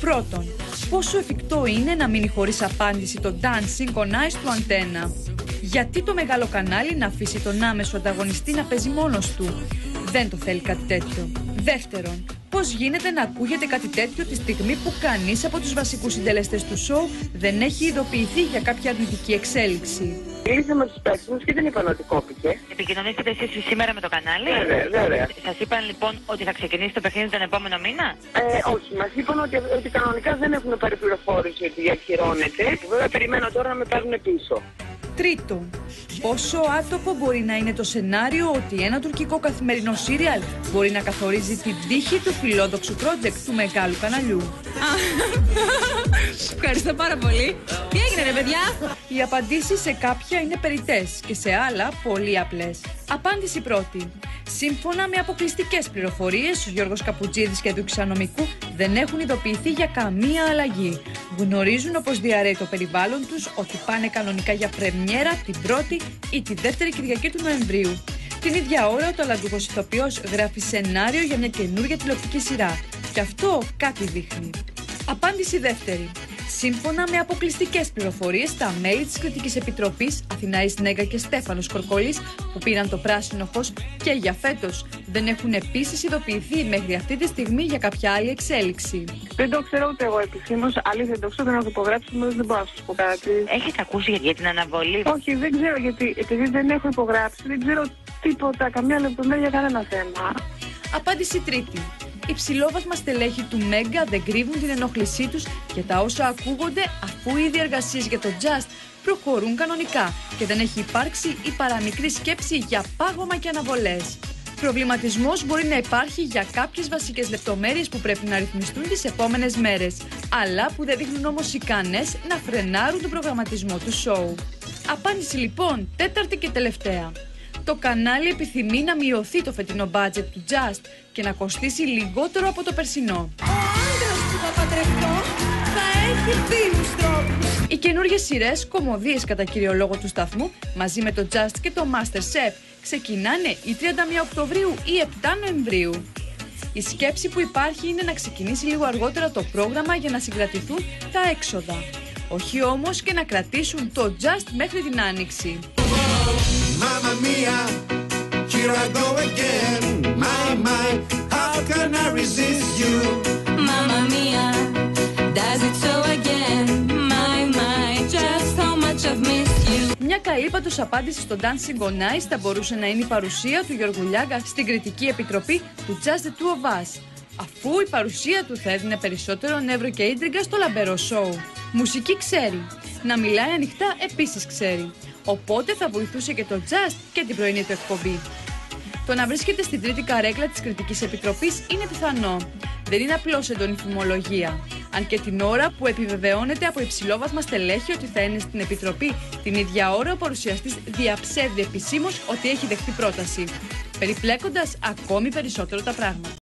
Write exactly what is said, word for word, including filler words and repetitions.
Πρώτον, πόσο εφικτό είναι να μείνει χωρίς απάντηση το Dancing on Ice του Αντένα? Γιατί το μεγάλο κανάλι να αφήσει τον άμεσο ανταγωνιστή να παίζει μόνος του? Δεν το θέλει κάτι τέτοιο. Δεύτερον, πώς γίνεται να ακούγεται κάτι τέτοιο τη στιγμή που κανείς από τους βασικούς συντελεστές του σοου δεν έχει ειδοποιηθεί για κάποια αρνητική εξέλιξη? Μίλησα με τους παίκτες και δεν είπαν ότι κόπηκε. Επικοινωνήσατε εσείς σήμερα με το κανάλι? Βέβαια, βέβαια. Σας είπαν λοιπόν ότι θα ξεκινήσει το παιχνίδι τον επόμενο μήνα? Ε, όχι, μας είπαν ότι, ότι κανονικά δεν έχουν πάρει πληροφόρηση ότι διακυρώνεται. Βέβαια, περιμένω τώρα να με πάρουν πίσω. Τρίτον, πόσο άτομο μπορεί να είναι το σενάριο ότι ένα τουρκικό καθημερινό σύριαλ μπορεί να καθορίζει την τύχη του φιλόδοξου project του μεγάλου καναλιού? Ευχαριστώ πάρα πολύ. Τι έγινε ρε παιδιά? Οι απαντήσεις σε κάποια είναι περιττές και σε άλλα πολύ απλές. Απάντηση πρώτη. Σύμφωνα με αποκλειστικές πληροφορίες, ο Γιώργος Καπουτζίδης και του Ξανομικού δεν έχουν ειδοποιηθεί για καμία αλλαγή. Γνωρίζουν όπως διαρρέει το περιβάλλον τους ότι πάνε κανονικά για πρεμιέρα την πρώτη ή τη δεύτερη Κυριακή του Νοεμβρίου. Την ίδια ώρα ο ταλαντούχος ηθοποιός γράφει σενάριο για μια καινούργια τηλεοπτική σειρά. Και αυτό κάτι δείχνει. Απάντηση δεύτερη. Σύμφωνα με αποκλειστικές πληροφορίες, τα μέλη της Κριτικής Επιτροπής, Αθηνάης Νέγκα και Στέφανος Κορκολής, που πήραν το πράσινο φως και για φέτος, δεν έχουν επίσης ειδοποιηθεί μέχρι αυτή τη στιγμή για κάποια άλλη εξέλιξη. Δεν το ξέρω ούτε εγώ επισήμως, αλήθεια δεν το ξέρω, δεν έχω υπογράψει, δεν μπορώ να σας πω κάτι. Έχετε ακούσει για την αναβολή? Όχι, δεν ξέρω γιατί, επειδή δεν έχω υπογράψει, δεν ξέρω τίποτα, καμία λεπτομέρεια για κανένα θέμα. Απάντηση τρίτη. Οι ψηλόβαθμα στελέχη του Μέγκα δεν κρύβουν την ενόχλησή τους για τα όσα ακούγονται, αφού οι διεργασίες για το Just προχωρούν κανονικά και δεν έχει υπάρξει η παραμικρή σκέψη για πάγωμα και αναβολές. Προβληματισμός μπορεί να υπάρχει για κάποιες βασικές λεπτομέρειες που πρέπει να ρυθμιστούν τις επόμενες μέρες, αλλά που δεν δείχνουν όμως ικανές να φρενάρουν τον προγραμματισμό του σοου. Απάντηση λοιπόν τέταρτη και τελευταία. Το κανάλι επιθυμεί να μειωθεί το φετινό budget του Just και να κοστίσει λιγότερο από το περσινό. Ο άντρας που θα παντρευτώ θα έχει φίλους τρόπους. Οι καινούργιες σειρές, κωμωδίες κατά κύριο λόγο του σταθμού, μαζί με το Just και το MasterChef, ξεκινάνε ή τριάντα μία Οκτωβρίου ή επτά Νοεμβρίου. Η σκέψη που υπάρχει είναι να ξεκινήσει λίγο αργότερα το πρόγραμμα για να συγκρατηθούν τα έξοδα. Όχι όμως και να κρατήσουν το Just μέχρι την Άνοιξη. Mamma mia, here I go again. My, my, how can I resist you? Mamma mia, does it so again? My, my, just how much I've missed you. Μια καλή πάντως απάντηση στο Dancing on Ice θα μπορούσε να είναι η παρουσία του Γιώργου Λιάγκα στην Κριτική Επιτροπή του Just the Two of Us, αφού η παρουσία του θα έδινε περισσότερο νεύρο και ίντριγκα στο λαμπερό σοου. Μουσική ξέρει, να μιλάει ανοιχτά επίσης ξέρει. Οπότε θα βοηθούσε και το Just και την πρωινή του εκπομπή. Το να βρίσκεται στην τρίτη καρέκλα της Κριτικής Επιτροπής είναι πιθανό. Δεν είναι απλώς έντονη φημολογία. Αν και την ώρα που επιβεβαιώνεται από υψηλόβαθμα στελέχη ότι θα είναι στην Επιτροπή, την ίδια ώρα ο παρουσιαστής διαψεύδει επισήμως ότι έχει δεχτεί πρόταση, περιπλέκοντας ακόμη περισσότερο τα πράγματα.